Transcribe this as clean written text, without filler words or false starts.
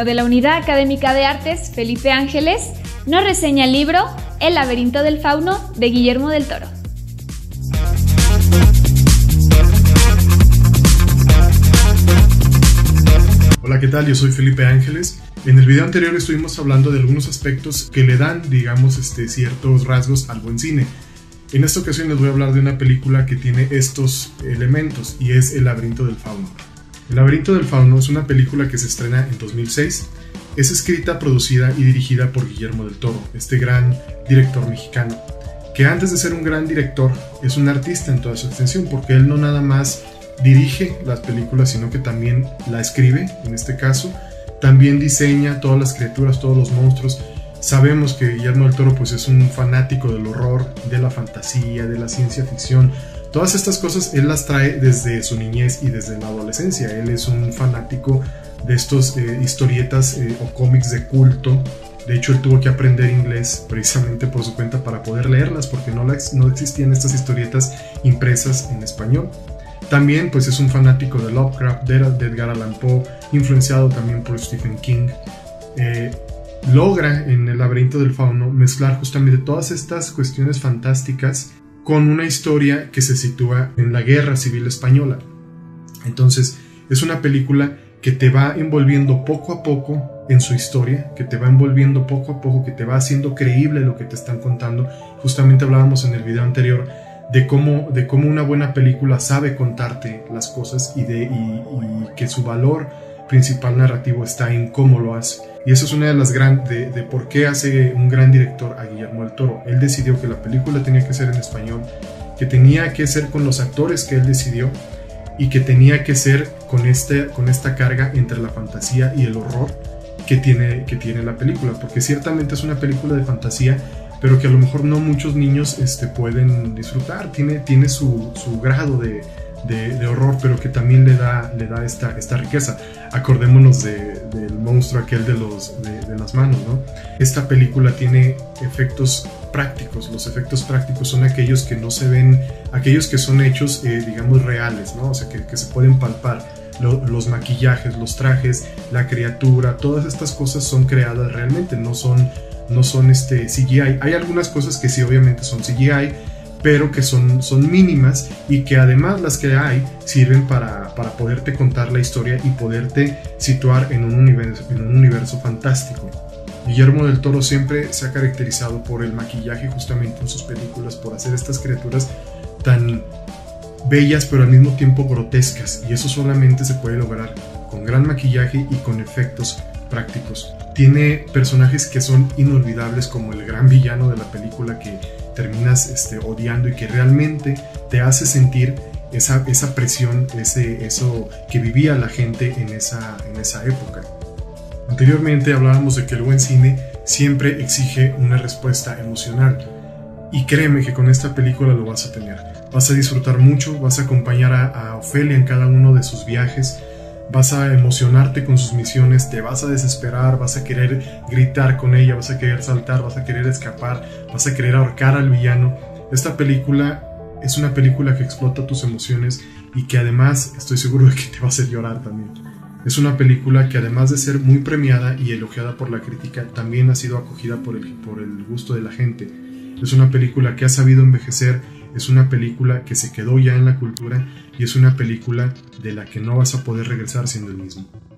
alumno de la Unidad Académica de Artes, Felipe Ángeles, nos reseña el libro El laberinto del fauno de Guillermo del Toro. Hola, ¿qué tal? Yo soy Felipe Ángeles. En el video anterior estuvimos hablando de algunos aspectos que le dan, digamos, ciertos rasgos al buen cine. En esta ocasión les voy a hablar de una película que tiene estos elementos y es El laberinto del fauno. El laberinto del fauno es una película que se estrena en 2006. Es escrita, producida y dirigida por Guillermo del Toro, este gran director mexicano, que antes de ser un gran director es un artista en toda su extensión, porque él no nada más dirige las películas, sino que también la escribe, en este caso, también diseña todas las criaturas, todos los monstruos. Sabemos que Guillermo del Toro pues es un fanático del horror, de la fantasía, de la ciencia ficción. Todas estas cosas él las trae desde su niñez y desde la adolescencia. Él es un fanático de estos historietas o cómics de culto. De hecho, él tuvo que aprender inglés precisamente por su cuenta para poder leerlas, porque no existían estas historietas impresas en español. También pues es un fanático de Lovecraft, de Edgar Allan Poe, influenciado también por Stephen King. Logra en El laberinto del fauno mezclar justamente todas estas cuestiones fantásticas con una historia que se sitúa en la Guerra Civil Española. Entonces es una película que te va envolviendo poco a poco en su historia, que te va envolviendo poco a poco, que te va haciendo creíble lo que te están contando. Justamente hablábamos en el video anterior de cómo una buena película sabe contarte las cosas y que su valor principal narrativo está en cómo lo hace. Y eso es una de las de por qué hace un gran director a Guillermo del Toro. Él decidió que la película tenía que ser en español, que tenía que ser con los actores que él decidió y que tenía que ser con esta carga entre la fantasía y el horror que tiene la película, porque ciertamente es una película de fantasía, pero que a lo mejor no muchos niños pueden disfrutar. Tiene su grado de horror, pero que también le da esta riqueza. Acordémonos del monstruo aquel de las manos, ¿no? Esta película tiene efectos prácticos. Los efectos prácticos son aquellos que no se ven, aquellos que son hechos, digamos, reales, ¿no? O sea, que se pueden palpar. Los maquillajes, los trajes, la criatura, todas estas cosas son creadas realmente, no son CGI. Hay algunas cosas que sí obviamente son CGI, pero que son mínimas, y que además las que hay sirven para poderte contar la historia y poderte situar en un universo fantástico. Guillermo del Toro siempre se ha caracterizado por el maquillaje justamente en sus películas, por hacer estas criaturas tan bellas pero al mismo tiempo grotescas, y eso solamente se puede lograr con gran maquillaje y con efectos prácticos. Tiene personajes que son inolvidables, como el gran villano de la película que terminas odiando y que realmente te hace sentir esa presión, eso que vivía la gente en esa época. Anteriormente hablábamos de que el buen cine siempre exige una respuesta emocional, y créeme que con esta película lo vas a tener. Vas a disfrutar mucho, vas a acompañar a Ofelia en cada uno de sus viajes, vas a emocionarte con sus misiones, te vas a desesperar, vas a querer gritar con ella, vas a querer saltar, vas a querer escapar, vas a querer ahorcar al villano. Esta película es una película que explota tus emociones y que además estoy seguro de que te va a hacer llorar también. Es una película que, además de ser muy premiada y elogiada por la crítica, también ha sido acogida por el gusto de la gente. Es una película que ha sabido envejecer, es una película que se quedó ya en la cultura, y es una película de la que no vas a poder regresar siendo el mismo.